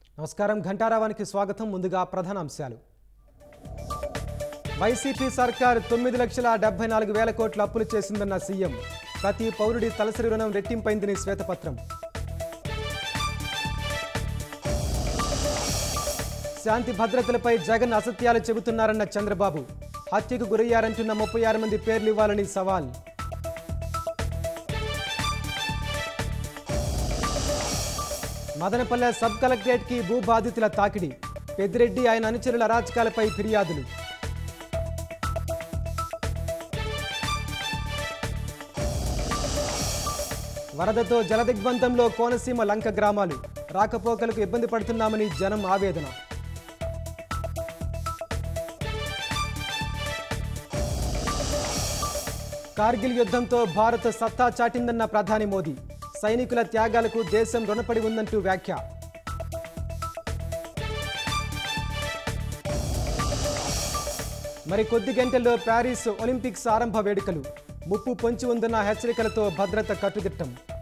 నమస్కారం ఘంటారావానికి స్వాగతం. ముందుగా ప్రధాన అంశాలు. వైసీపీ సర్కార్ 9,74,000 కోట్ల అప్పులు చేసిందన్న సీఎం. ప్రతి పౌరుడి తలసరి రుణం రెట్టింపైందని శ్వేతపత్రం. శాంతి భద్రతలపై జగన్ అసత్యాలు చెబుతున్నారన్న చంద్రబాబు. హత్యకు గురయ్యారంటున్న 36 మంది పేర్లు ఇవ్వాలని సవాల్. మదనపల్లె సబ్ కలెక్టరేట్కి భూబాధితుల తాకిడి. పెద్దిరెడ్డి ఆయన అనుచరుల అరాచకాలపై ఫిర్యాదులు. వరదతో జలదిగ్బంధంలో కోనసీమ లంక గ్రామాలు. రాకపోకలకు ఇబ్బంది పడుతున్నామని జనం ఆవేదన. కార్గిల్ యుద్ధంతో భారత్ సత్తా చాటిందన్న ప్రధాని మోదీ. సైనికుల త్యాగాలకు దేశం రుణపడి ఉందంటూ వ్యాఖ్య. మరి కొద్ది గంటల్లో ప్యారిస్ ఒలింపిక్స్ ఆరంభ వేడుకలు. ముప్పు పొంచి ఉందన్న హెచ్చరికలతో భద్రత కట్టుదిట్టం.